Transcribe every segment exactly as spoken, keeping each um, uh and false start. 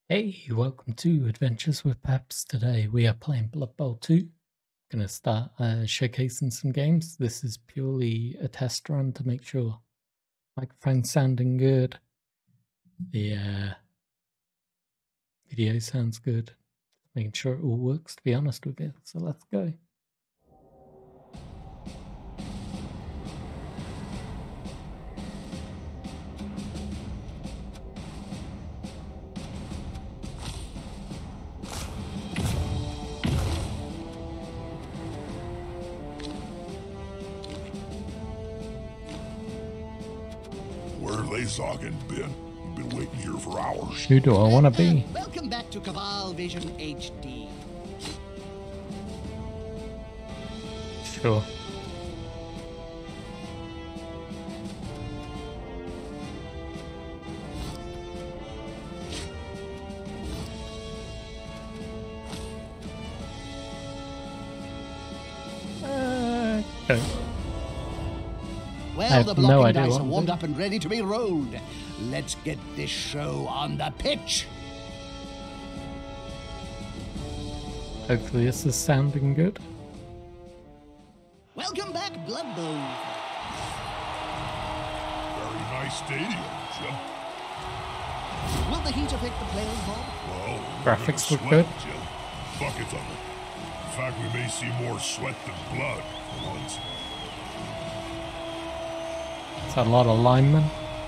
Hey, welcome to Adventures with Peps. Today we are playing Bloodbowl two. Gonna start uh, showcasing some games. This is purely a test run to make sure microphone's sounding good. The uh, video sounds good. Making sure it all works, to be honest with you. So let's go. Where have they talking been? We've been waiting here for hours. Who do I want to be? Welcome back to Cabal Vision H D. Sure. Uh, okay. Well, I have the no blocking idea dice what are I'm warmed doing. up and ready to be rolled. Let's get this show on the pitch. Hopefully this is sounding good. Welcome back, Bloodbowl. Very nice stadium, Jim. Will the heat affect the players, Bob? Well, Graphics we're look gonna good. sweat, Jim. Buckets of it. In fact, we may see more sweat than blood for once. It's a lot of linemen.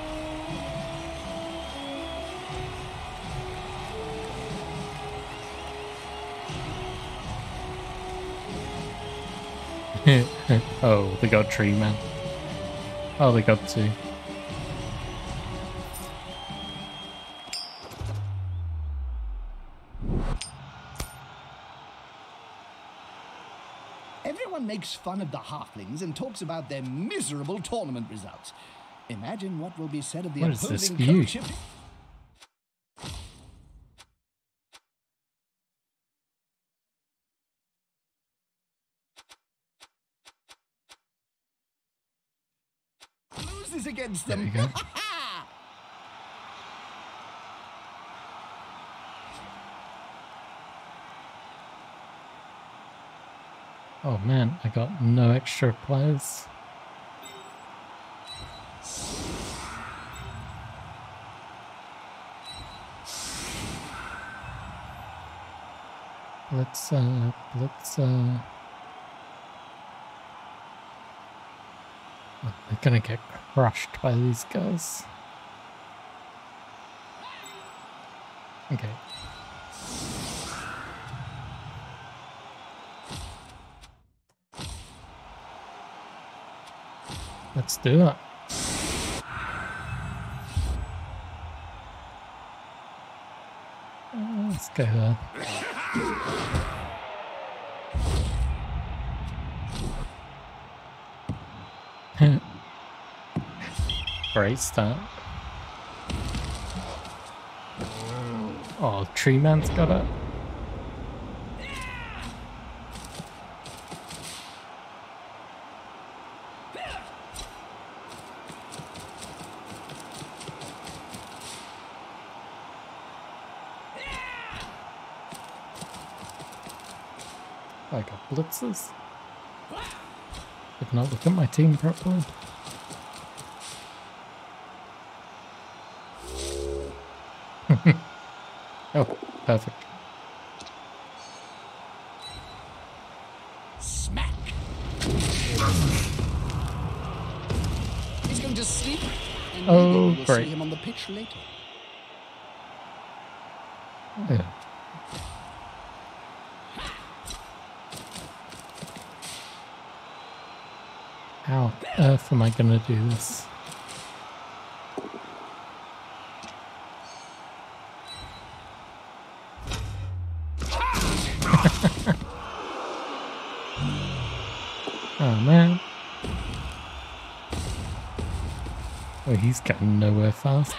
Oh, they got Treemen. Oh, they got two. Everyone makes fun of the Halflings and talks about their miserable tournament results. Imagine what will be said of the What is this opposing view? coach. if- Loses against There them. you go. Oh man, I got no extra players. Let's uh let's uh oh, they're gonna get crushed by these guys. Okay. Let's do it. Uh, let's go there. Great start. Oh, Treeman's got it. I got blitzes. Did not look at my team properly. Oh, perfect. Smack. He's going to sleep. And Oh, maybe we'll great. see him on the pitch later. Yeah. How on earth am I gonna do this? Oh man. Oh, he's getting nowhere fast.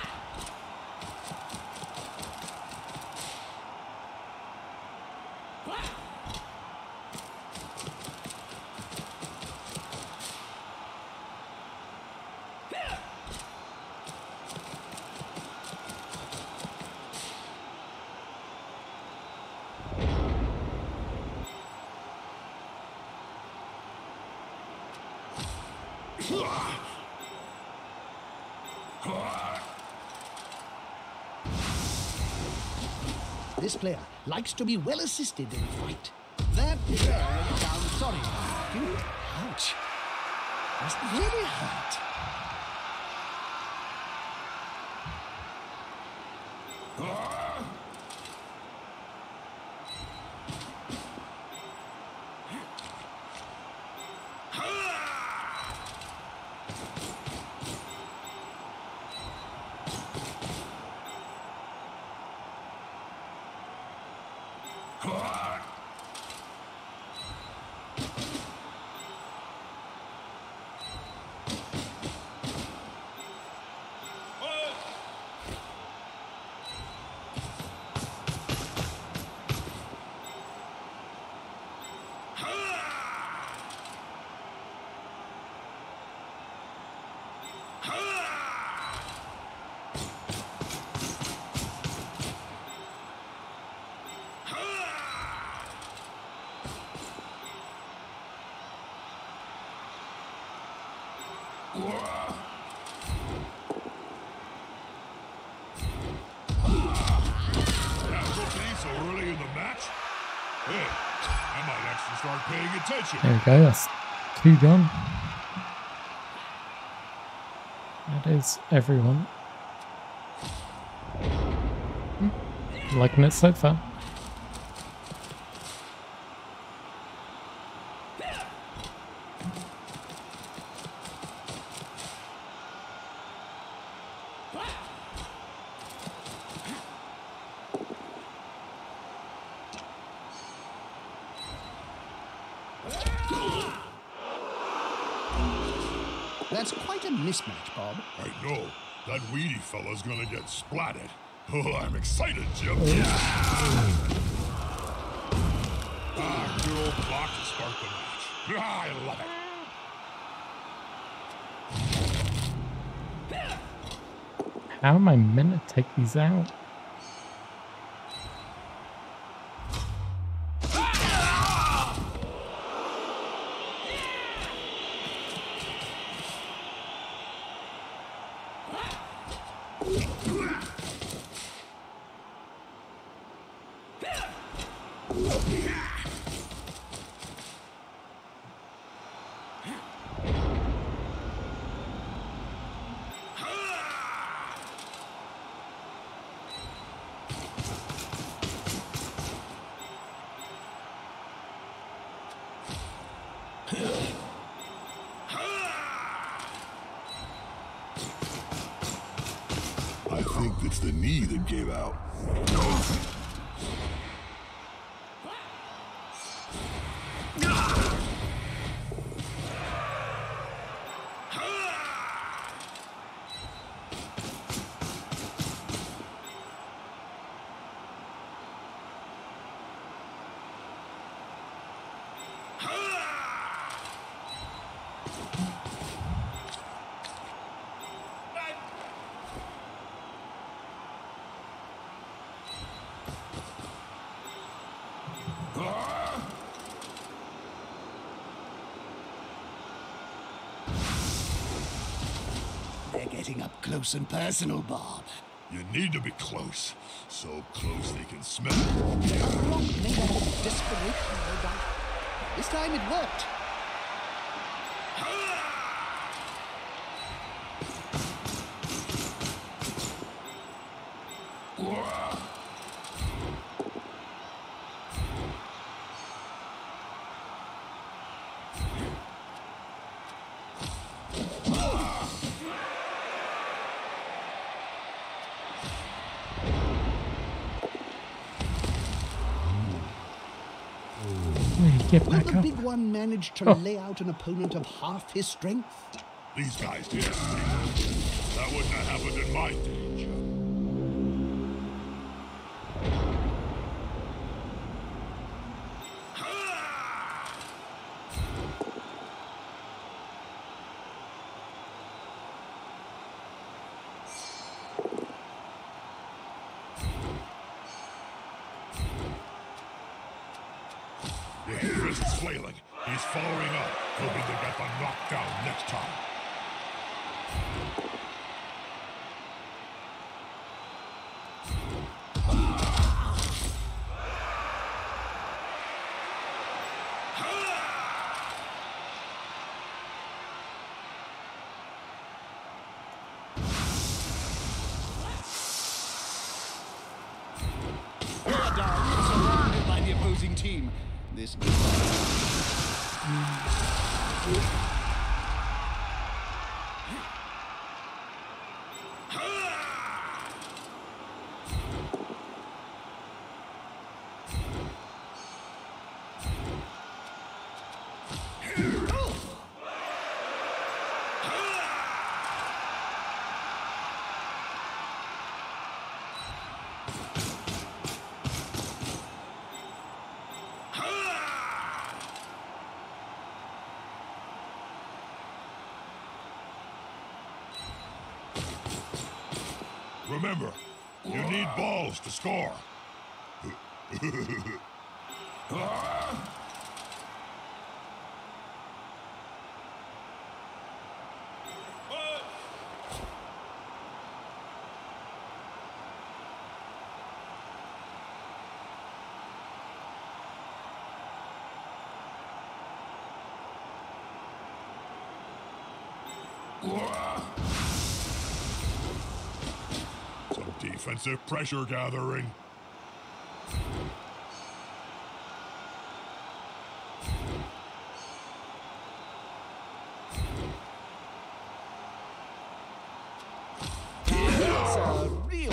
This player likes to be well assisted in a fight. That player went down sorry. Phew. Ouch. Must really hurt. So early in the match? Hey, I might actually start paying attention. There we go, that's two gone. That is everyone. Hmm. Liking it so far. That's quite a mismatch, Bob. I know. That weedy fella's gonna get splatted. Oh, I'm excited, Jim. Ah, good old clock to start the match. Ah, I love it. How am I meant to take these out? I think it's the knee that gave out. They're getting up close and personal, Bob. You need to be close. So close they can smell it. A wrong name of desperation, no doubt. This time it worked. Get Will back the up. big one manage to Oh. lay out an opponent of half his strength? These guys did. That wouldn't have happened in my day, Jim. His wrist is flailing. He's following up, hoping to get the knockdown next time. opposing team. This is... Remember, you need balls to score. Some defensive pressure gathering. It's a real...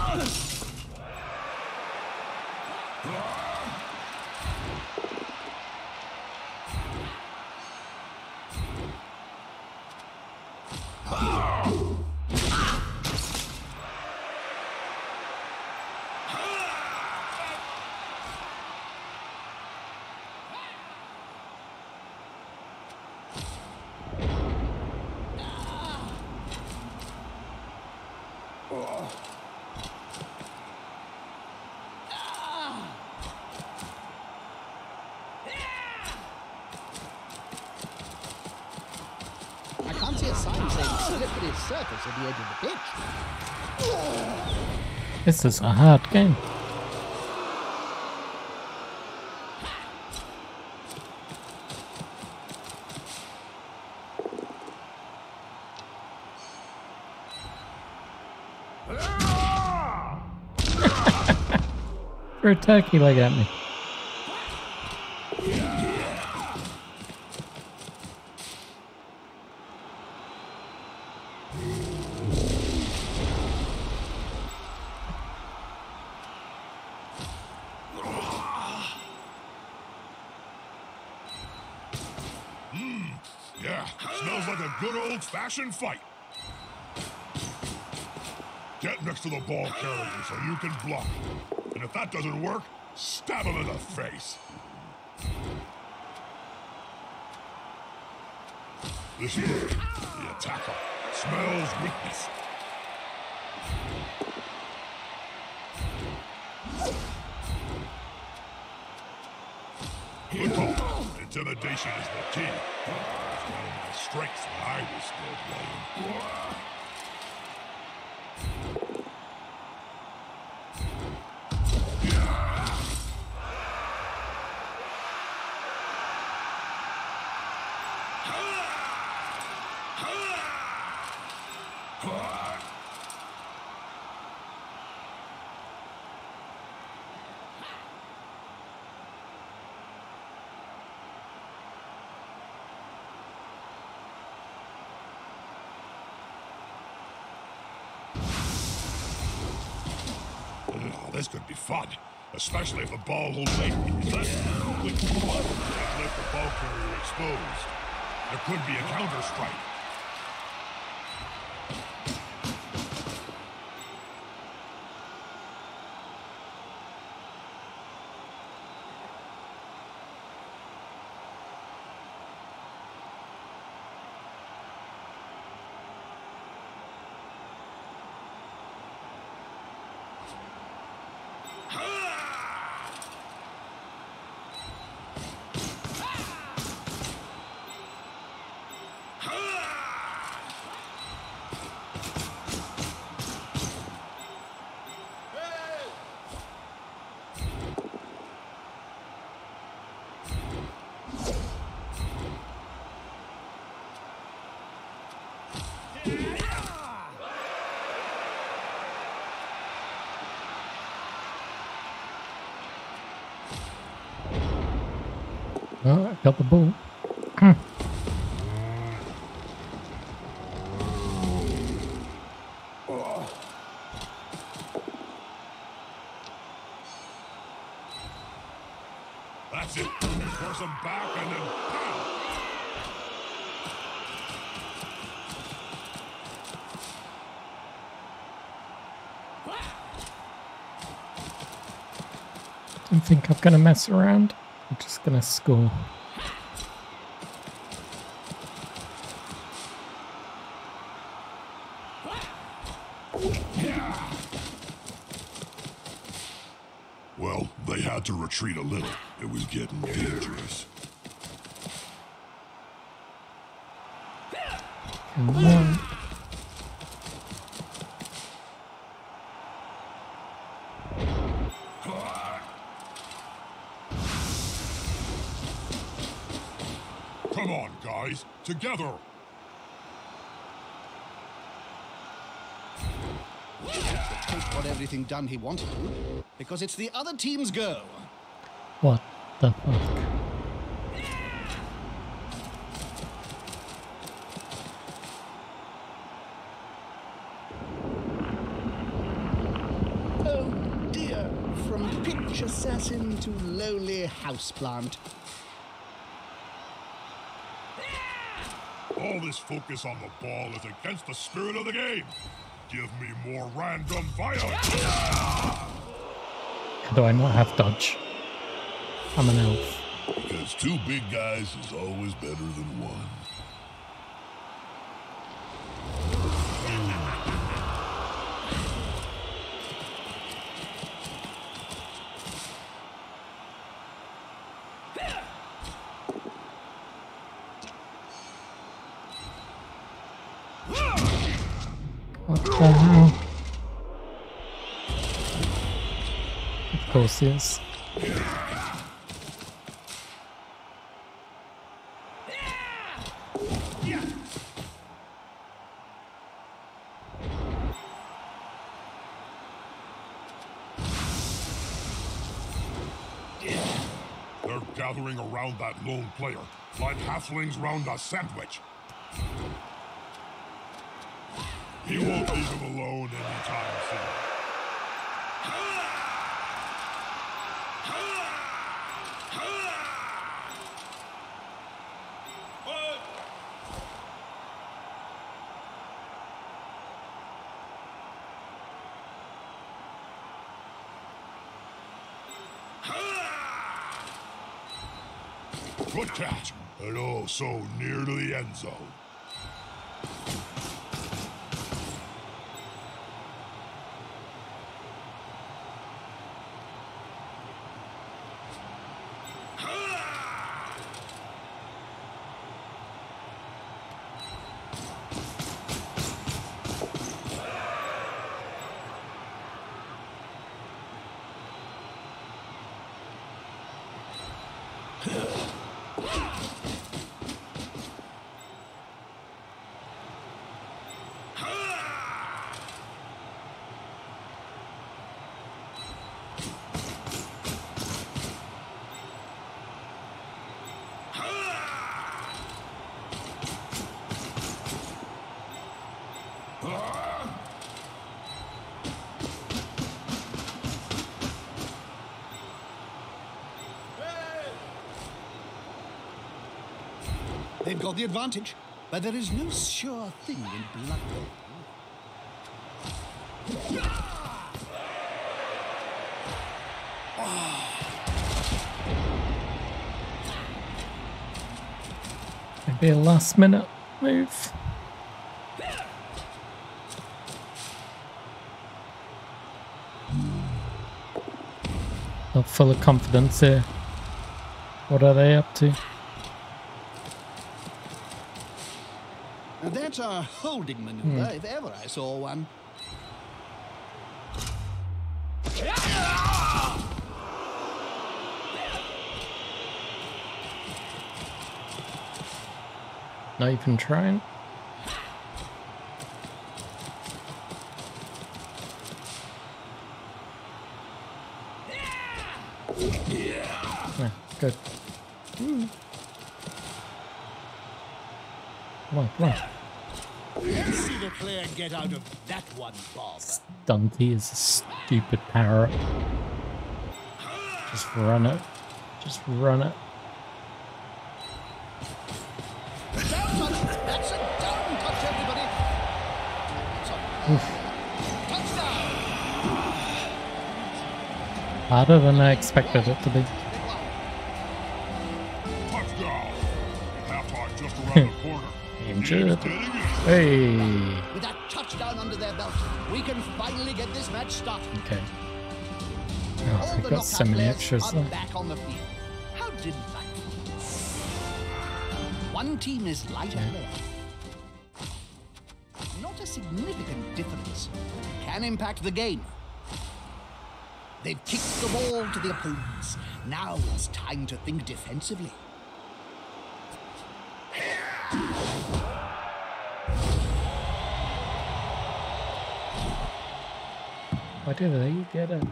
I can't see a sign saying slippery surface at the edge of the pitch. This is a hard game. Throw a turkey leg at me. Yeah, smells like a good old-fashioned fight. Get next to the ball carrier so you can block. And if that doesn't work, stab him in the face. This bird, the attacker, smells weakness. Good call. Intimidation is the key. That's one of my strengths when I was still playing. This could be fun, especially if the ball holds late. It's less quick blood and left the ball carrier exposed. There could be a counter strike. Ah! Oh, I got the ball. That's it. Force him back and then pow! Don't think I'm gonna mess around. I'm just gonna score. Well, they had to retreat a little. It was getting dangerous. Come on. Come on, guys. Together. The Toad got everything done he wanted to, because it's the other team's go. What the fuck? Oh dear, from pitch assassin to lowly houseplant. All this focus on the ball is against the spirit of the game. Give me more random violence. Do I not have dodge? I'm an elf. Because two big guys is always better than one. What the hell? Of course he is. They're gathering around that lone player, like halflings round a sandwich. He won't leave him alone anytime soon. Good catch, and oh, so near to the end zone. They've got the advantage, but there is no sure thing in Bloodbowl. Maybe a last minute move. Not full of confidence here. What are they up to? And that's a holding maneuver, if ever I saw one. Not even trying. Yeah, good. Ooh. Come on, come on. Let's see the player get out of that one, Bob. Stunty is a stupid power up. Just run it. Just run it. Down touch. That's a down touch, everybody. Oof. Touchdown. Harder than I expected it to be. Touchdown! Halftime just around the corner. Injured. Getting it. Hey. With that touchdown under their belt, we can finally get this match started. Okay. All Oh, the we've got knockout so many players extras are there. back on the field. How delightful. One team is lighter Yeah. player. Not a significant difference. Can impact the game. They've kicked the ball to the opponents. Now it's time to think defensively. Why did they get it?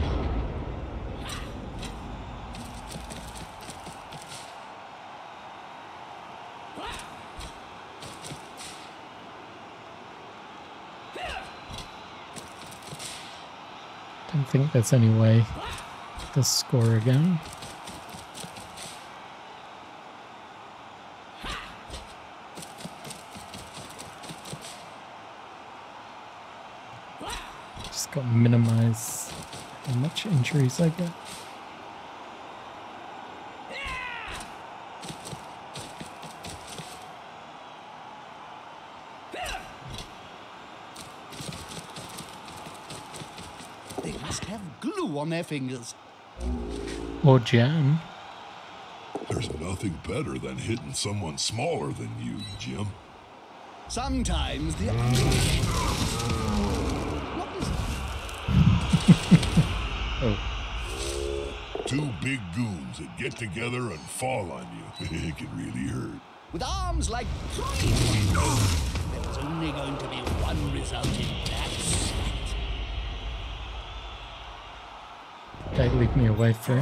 Don't think there's any way to score again. Just got to minimize how much injuries I get. They must have glue on their fingers. Or jam. There's nothing better than hitting someone smaller than you, Jim. Sometimes the... What is it? Oh, Two big goons that get together and fall on you. It can really hurt. With arms like Treemen. There's only going to be one result in that set. they leave me away through.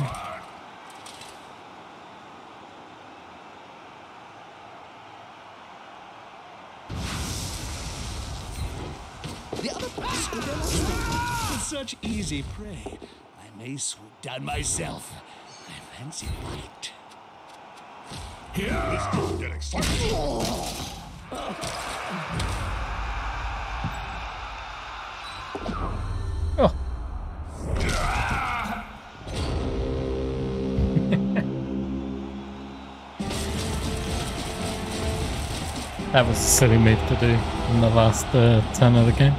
The other pass could go with such easy prey. I may swoop down myself. I fancy bite. This is getting exciting. Oh. That was a silly move to do in the last uh, turn of the game.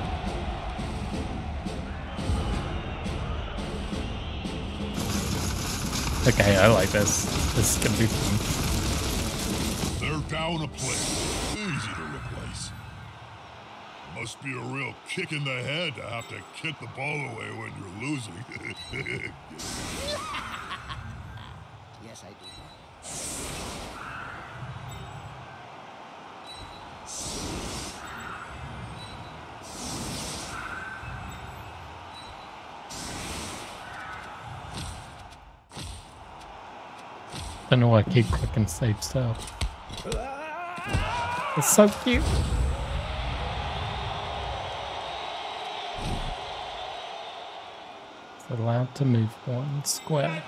Okay, I like this. This is gonna be fun. They're down a plate. Easy to replace. Must be a real kick in the head to have to kick the ball away when you're losing. Yes, I do. Don't know why I keep clicking save self. It's so cute. It's allowed to move one square.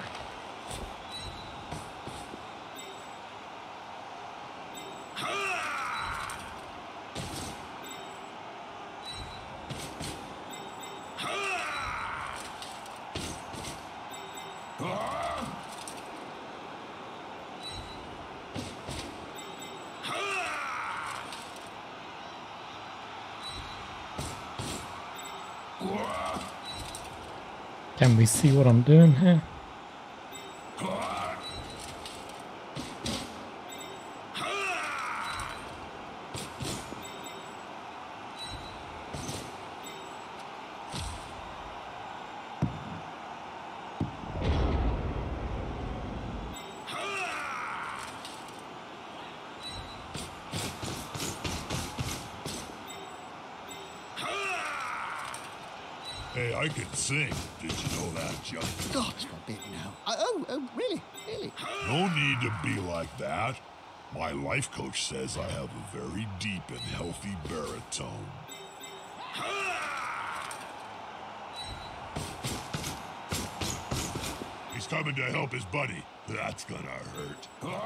Can we see what I'm doing here? Hey, I can sing. Did you know that, Joe? God forbid now. Uh, oh, oh, really? Really? No need to be like that. My life coach says I have a very deep and healthy baritone. He's coming to help his buddy. That's gonna hurt.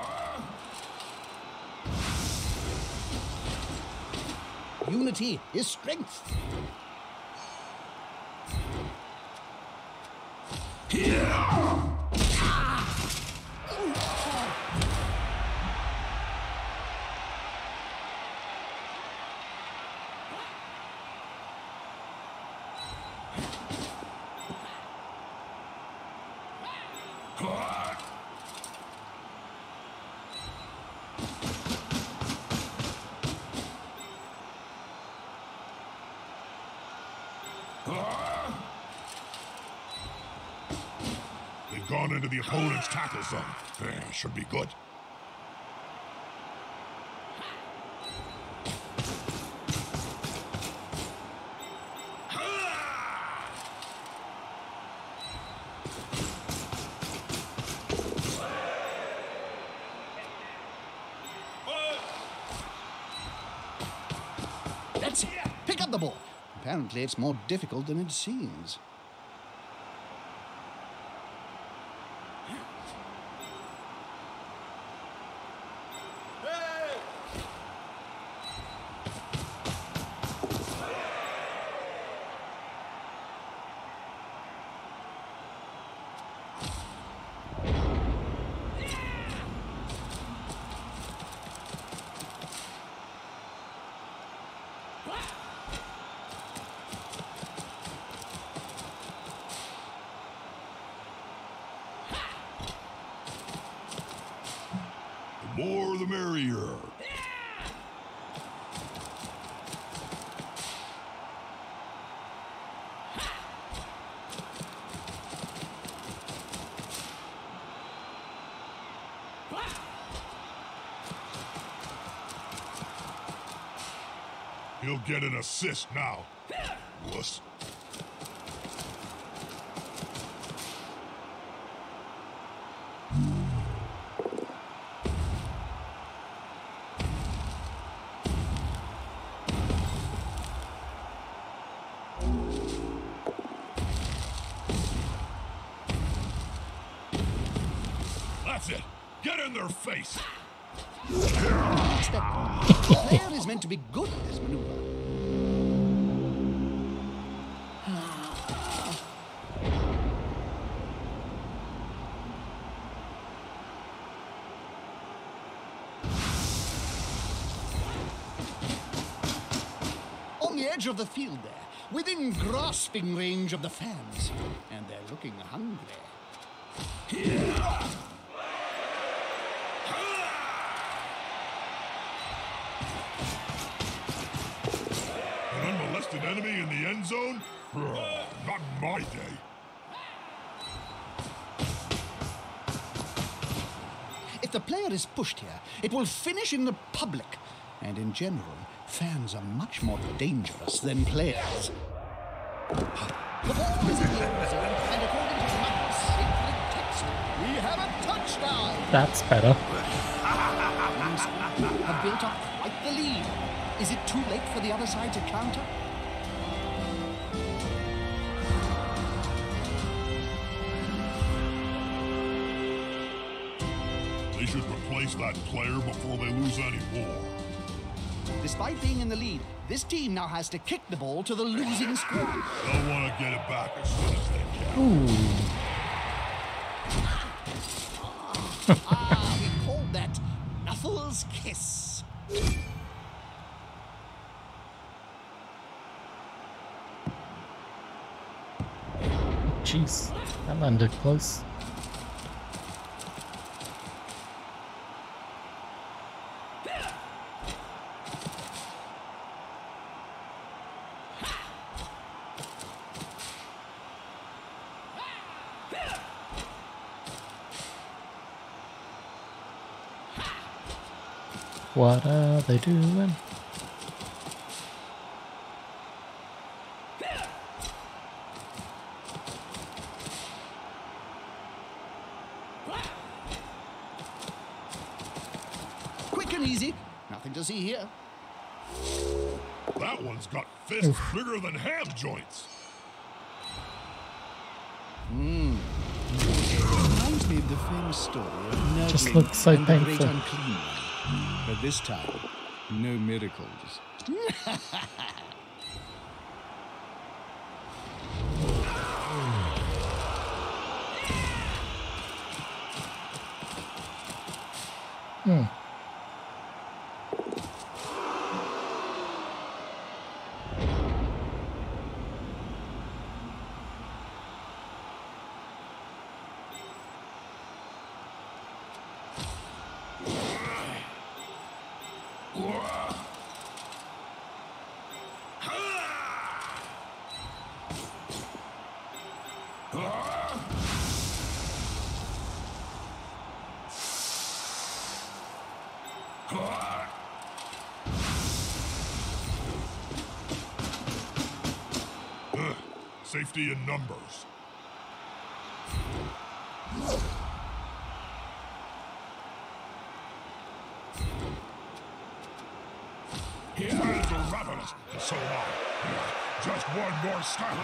Unity is strength. They've gone into the opponent's tackle zone. Eh, should be good. That's it. Pick up the ball. Apparently, it's more difficult than it seems. The more the merrier. He'll get an assist now. Wuss. That's it. Get in their face. The player is meant to be good at this maneuver. On the edge of the field there, within grasping range of the fans, and they're looking hungry. An unmolested enemy in the end zone? Not in my day. If the player is pushed here, it will finish in the public. And in general, fans are much more dangerous than players. The ball is in the end zone, and according to my sacred text, we have a touchdown. That's better. Things have built up quite the lead. Is it too late for the other side to counter? They should replace that player before they lose any more. Despite being in the lead, this team now has to kick the ball to the losing squad. They'll want to get it back as soon as they can. Ooh. Ah, we call that Knuckles Kiss. Jeez, that landed close. What are they doing? and easy. Nothing to see here. That one's got fists Oof. bigger than ham joints. Hmm. Reminds me of the famous story of Nurgle Just looks so and the painful. Great Unclean One. But this time, no miracles. Hmm. Safety in numbers. His hands are ravenous, and so am I. Just one more step.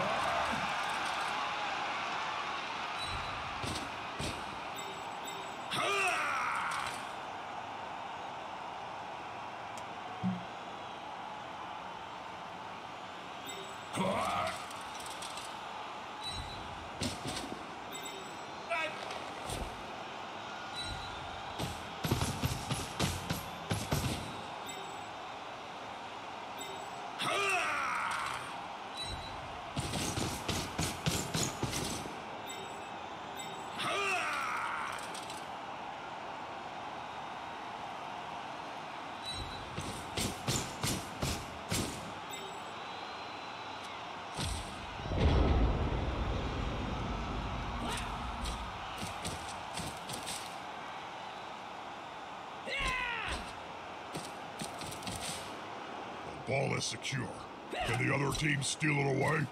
Ball is secure. Can the other team steal it away?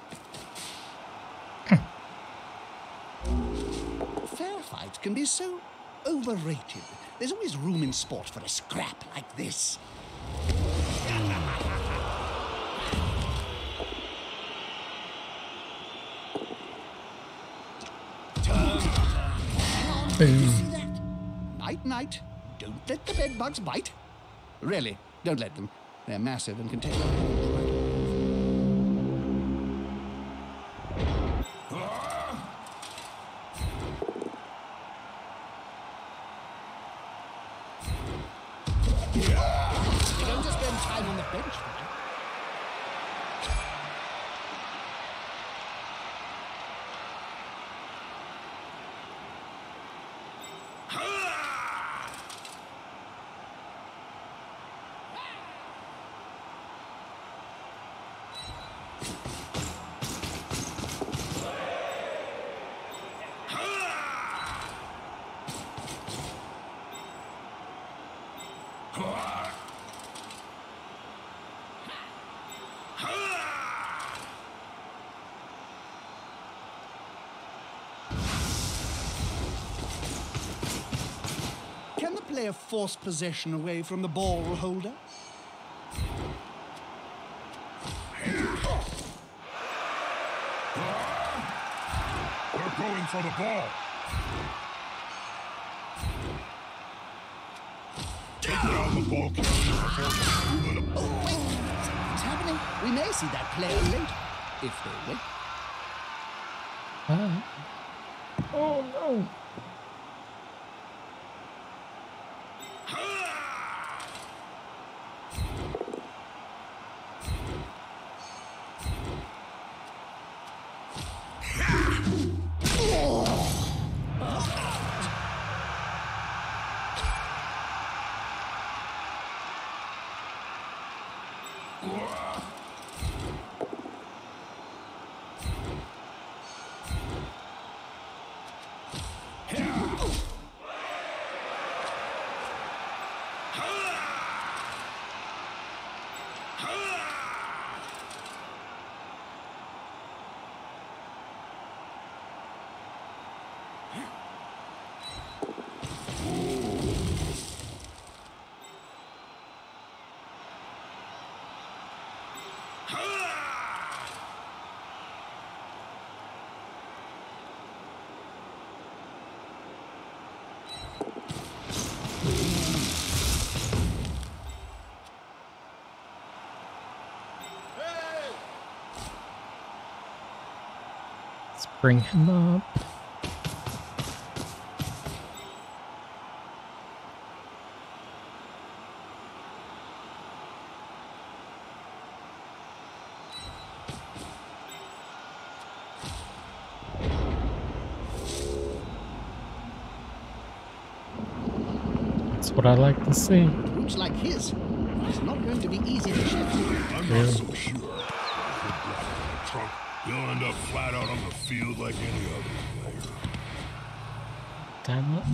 Fair fights can be so overrated. There's always room in sport for a scrap like this. Boom. Night, night. Don't let the bed bugs bite. Really, don't let them. They're massive and can take You're going to spend time on the bench, right? Can the player force possession away from the ball holder? They're going for the ball. Take down the ball carrier before you Oh, wait! Something's happening. We may see that player later, if they wait. Ah. Oh no! Bring him up. That's what I like to see. Looks like his. It's not going to be easy to shift. I'm Really? not so sure. If you're driving in a truck, you'll end up flat out on the field like any other player. Damn it.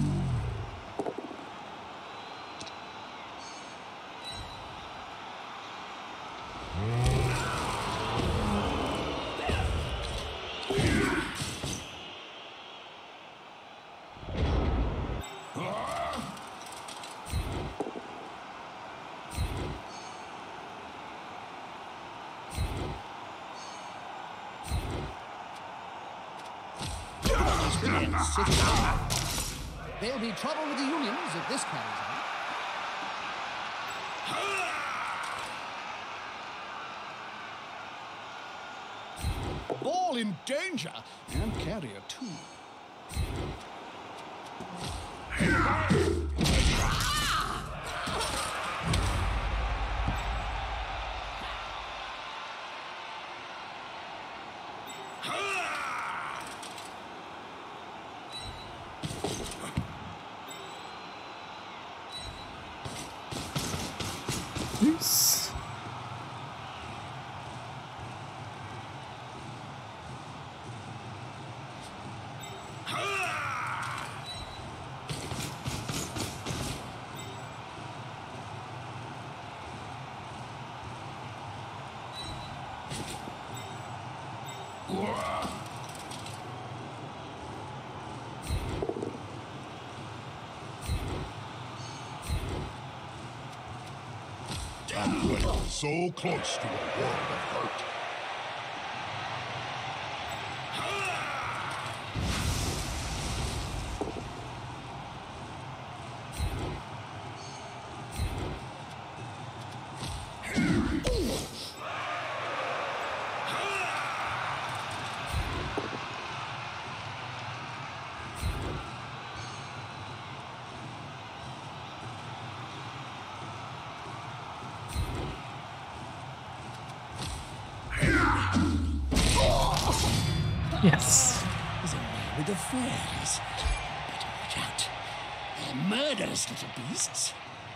There'll be trouble with the unions if this carries on. Ball in danger, and carrier too. Peace. So close to a world of hurt. Yes. There's a man with affairs. Better watch out. They're murderous little beasts.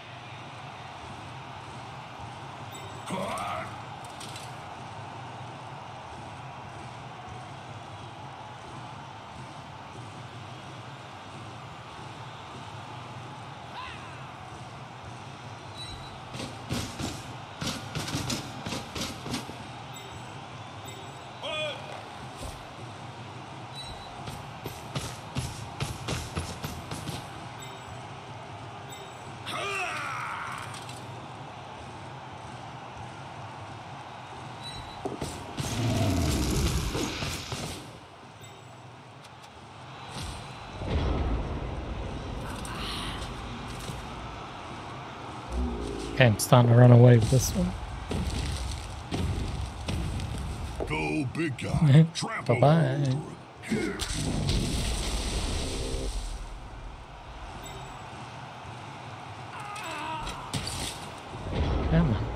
Okay, I'm starting to run away with this one. Go, big guy. Trample Bye-bye. over. Come on.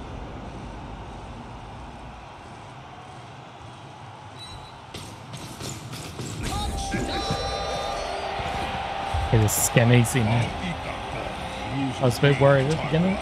Okay, this is getting easy now. I was a bit worried at the beginning.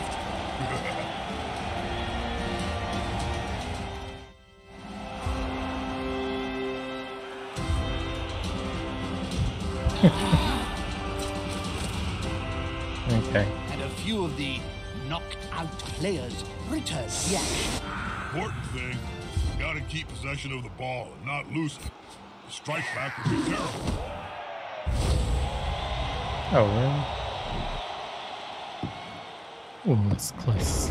Okay. And a few of the knocked out players return the action. Important thing, you gotta keep possession of the ball and not lose it. The strike back would be terrible. Oh, really? Oh, that's close.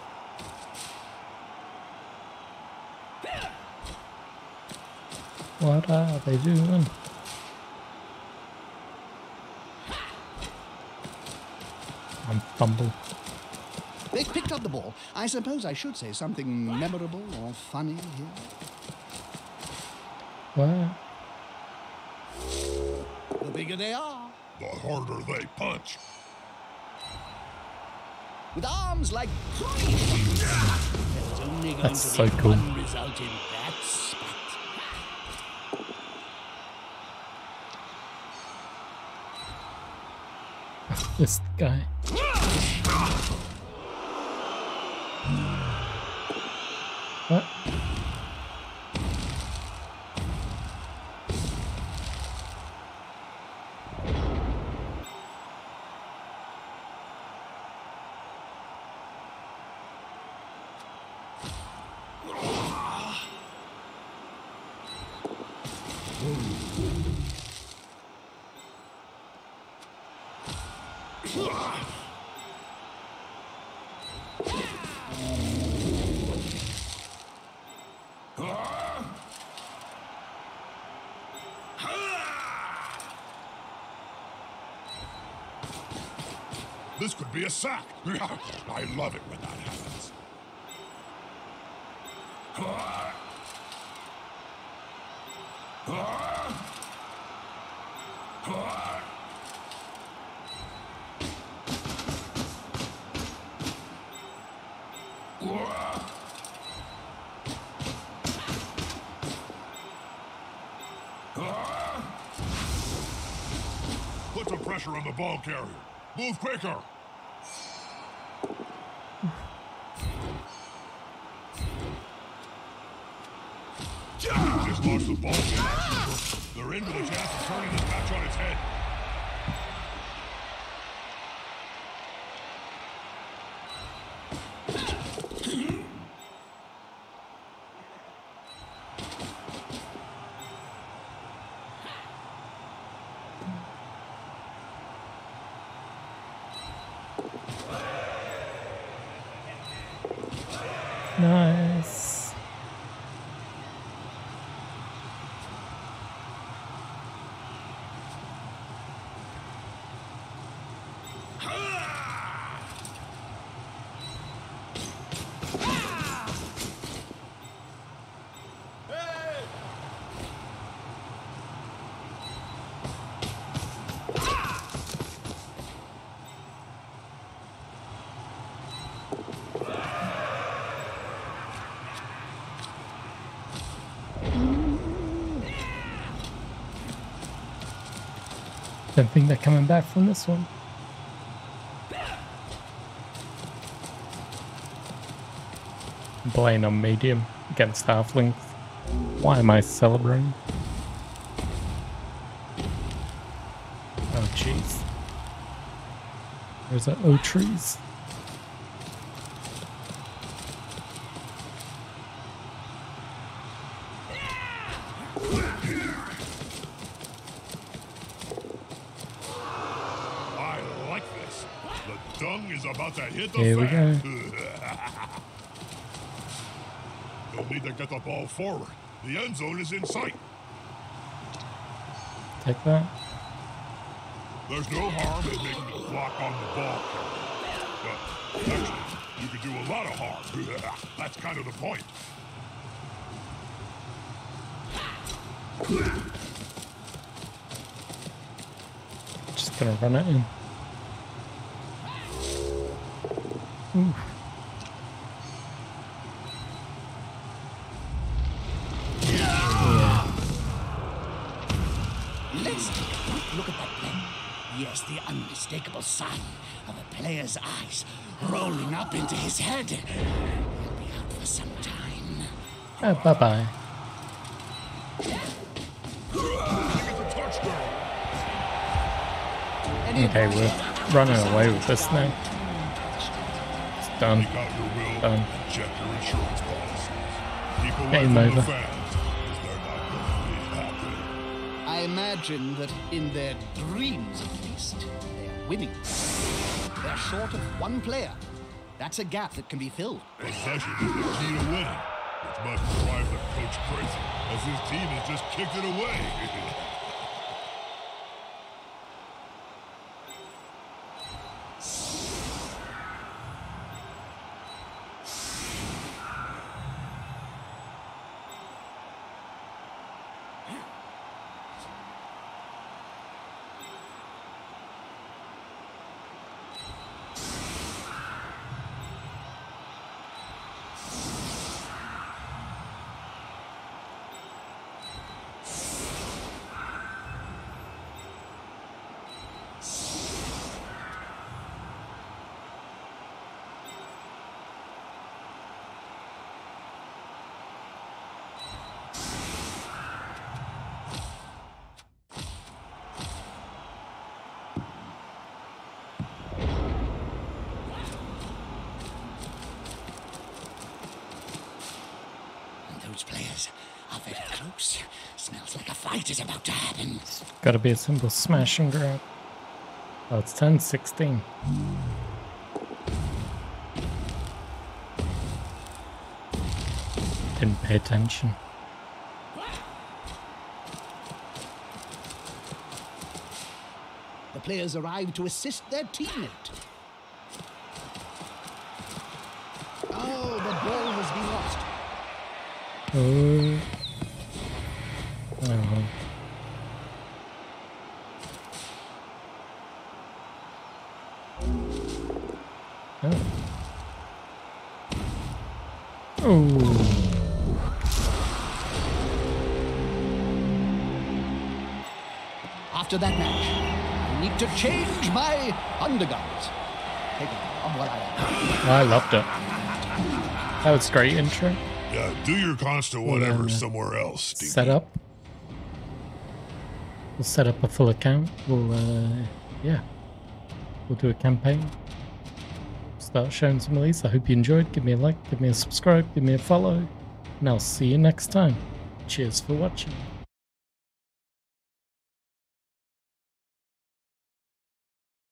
What? What are they doing? I'm fumble. They picked up the ball. I suppose I should say something memorable or funny here. What? The bigger they are, The harder they punch. with arms like trees. There's only going That's to so be cool. one result in that spat. This guy. What? This could be a sack. I love it when that happens. Put some pressure on the ball carrier. Move quicker. Just lost the ball carrier. They're into the chance of turning this match on its head. Nice. Don't think they're coming back from this one. I'm playing on medium against Halflings. Why am I celebrating? Oh jeez. There's that oak trees. About to hit the Here we fan. go. They'll need to get the ball forward. The end zone is in sight. Take that. There's no harm in making a block on the ball. But actually, you could do a lot of harm. That's kind of the point. Just gonna run it in. Ooh. Yeah. Let's take a quick look at that play. Yes, the unmistakable sign of a player's eyes rolling up into his head. He'll be out for some time. Oh, bye-bye. Okay, we're running away with this now. Done. Done. Game over. I imagine that in their dreams, at least, they're winning. They're short of one player. That's a gap that can be filled. Possession is the key to winning. which must drive the coach crazy, as his team has just kicked it away. Those players are very close. Smells like a fight is about to happen. Gotta be a simple smash and grab. Oh, it's ten sixteen. Didn't pay attention. The players arrive to assist their teammate. Oh, the ball has been lost. Oh. Oh. Oh. Oh. After that match, I need to change my undergarments. Take on what I am. I loved it. That was a great intro. Yeah, do your constant whatever uh, somewhere else, Stevie. Set up. We'll set up a full account. We'll, uh, yeah. We'll do a campaign. Start showing some of these. I hope you enjoyed. Give me a like, give me a subscribe, give me a follow. And I'll see you next time. Cheers for watching.